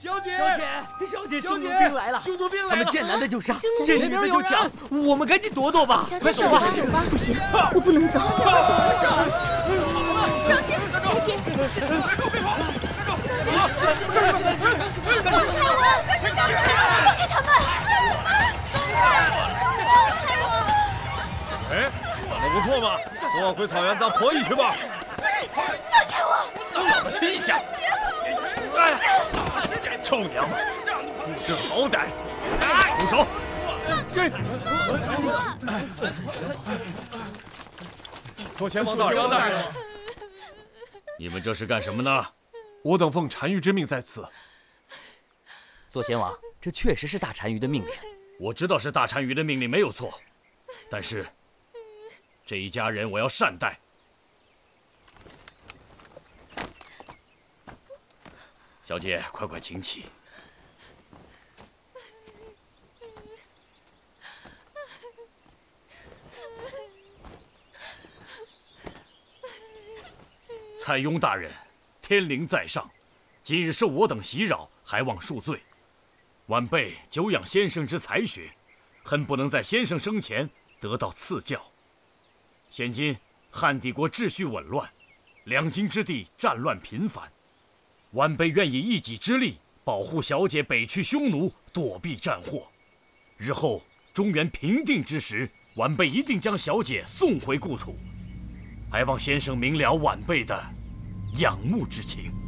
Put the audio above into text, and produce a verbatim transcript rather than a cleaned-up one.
小姐， 小姐，小姐，凶毒兵来了！ 凶毒兵来了！ 他们见男的就杀， 见见女的就抢，我们赶紧躲躲吧！ 快走吧，走吧！不行，我不能走。小姐，小姐，别跑，别跑！放开我！放开他们！放开我！ 哎，打得不错嘛，送我回草原当婆姨去吧。 放开我！ 老子亲一下！哎，臭娘们，不知好歹！住手！左前王大人，大人， 你们这是干什么呢？ 我等奉单于之命在此。 左贤王，这确实是大单于的命令。 我知道是大单于的命令没有错，但是这一家人我要善待。小姐，快快请起。蔡邕大人，天灵在上，今日受我等袭扰，还望恕罪。晚辈久仰先生之才学，恨不能在先生生前得到赐教。现今汉帝国秩序紊乱，两京之地战乱频繁，晚辈愿以一己之力保护小姐北去匈奴，躲避战祸。日后中原平定之时，晚辈一定将小姐送回故土。还望先生明了晚辈的仰慕之情。